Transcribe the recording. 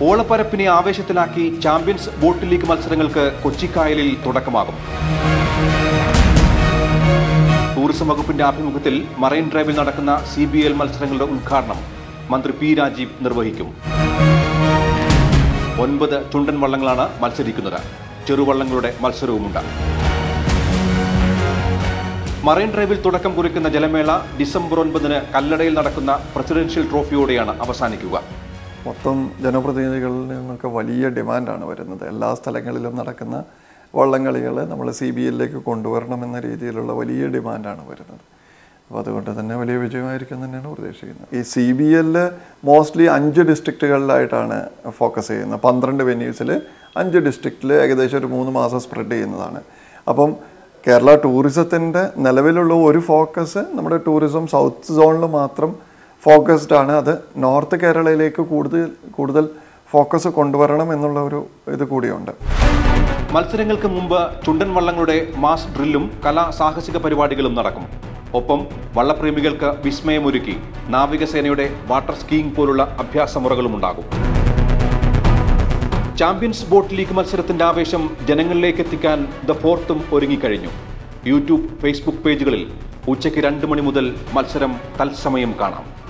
ഓളപ്പരപ്പിനെ ആവേശത്തിലാക്കി champions boat league മത്സരങ്ങൾക്ക് കൊച്ചിക്കായലിൽ തുടക്കമാകും. ടൂറിസം വകുപ്പിന്റെ ആഭിമുഖ്യത്തിൽ മറൈൻ ഡ്രൈവിൽ നടക്കുന്ന CBL മത്സരങ്ങളുടെ ഉദ്ഘാടനം മന്ത്രി P. രാജീവ് നിർവഹിക്കും. 9 ചുണ്ടൻ വള്ളങ്ങളാണ് മത്സരിക്കുന്നത്. ചെറുവള്ളങ്ങളുടെ മത്സരവുമുണ്ട്. മറൈൻ ഡ്രൈവിൽ തുടക്കം കുറിക്കുന്ന ജലമേള ഡിസംബർ 9 കല്ലടയിൽ നടക്കുന്ന പ്രസിഡൻഷ്യൽ ട്രോഫിയോടെയാണ് അവസാനിക്കുക. മൊത്തം ജനപ്രതിനിധികളിൽ നിന്നൊക്കെ വലിയ ഡിമാൻഡാണ് വരുന്നത്. എല്ലാ സ്ഥലങ്ങളിലും നടക്കുന്ന വള്ളംകളികൾ നമ്മൾ CBLിലേക്ക് കൊണ്ടുവരണമെന്ന രീതിയിലുള്ള വലിയ ഡിമാൻഡാണ് വരുന്നത്. അപ്പോൾ അതുകൊണ്ട് തന്നെ വലിയ വിജയമായിരിക്കും തന്നെയാണ് പ്രതീക്ഷിക്കുന്നത്. ഈ CBL മോസ്റ്റ്ലി 5 ഡിസ്ട്രിക്റ്റുകളിലായിട്ടാണ് ഫോക്കസ് ചെയ്യുന്നത്. 12 വെന്യൂസിൽ 5 ഡിസ്ട്രിക്റ്റിൽ ഏകദേശം ഒരു 3 മാസം സ്പ്രെഡ് ചെയ്യുന്നതാണ്. അപ്പം കേരള ടൂറിസത്തിൻ്റെ നിലവിലുള്ള ഒരു ഫോക്കസ് നമ്മുടെ ടൂറിസം സൗത്ത് സോണിൽ മാത്രം ഫോക്കസ്ഡ് ആണ്. അത് നോർത്ത് കേരളയിലേക്ക് കൂടുതൽ ഫോക്കസ് കൊണ്ടുവരണം എന്നുള്ള ഒരു ഇത് കൂടിയുണ്ട്. മത്സരങ്ങൾക്ക് മുമ്പ് ചുണ്ടൻ വള്ളങ്ങളുടെ മാസ് ഡ്രില്ലും സാഹസിക പരിപാടികളും നടക്കും. ഒപ്പം വള്ളപ്രേമികൾക്ക് വിസ്മയമൊരുക്കി നാവികസേനയുടെ വാട്ടർ സ്കീയിങ് പോലുള്ള അഭ്യാസമുറകളും ഉണ്ടാകും. ചാമ്പ്യൻസ് ബോട്ട് ലീഗ് മത്സരത്തിന്റെ ആവേശം ജനങ്ങളിലേക്ക് എത്തിക്കാൻ ദ ഫോർത്തും ഒരുങ്ങിക്കഴിഞ്ഞു. യൂട്യൂബ്, ഫേസ്ബുക്ക് പേജുകളിൽ ഉച്ചയ്ക്ക് 2 മണി മുതൽ മത്സരം തത്സമയം കാണാം.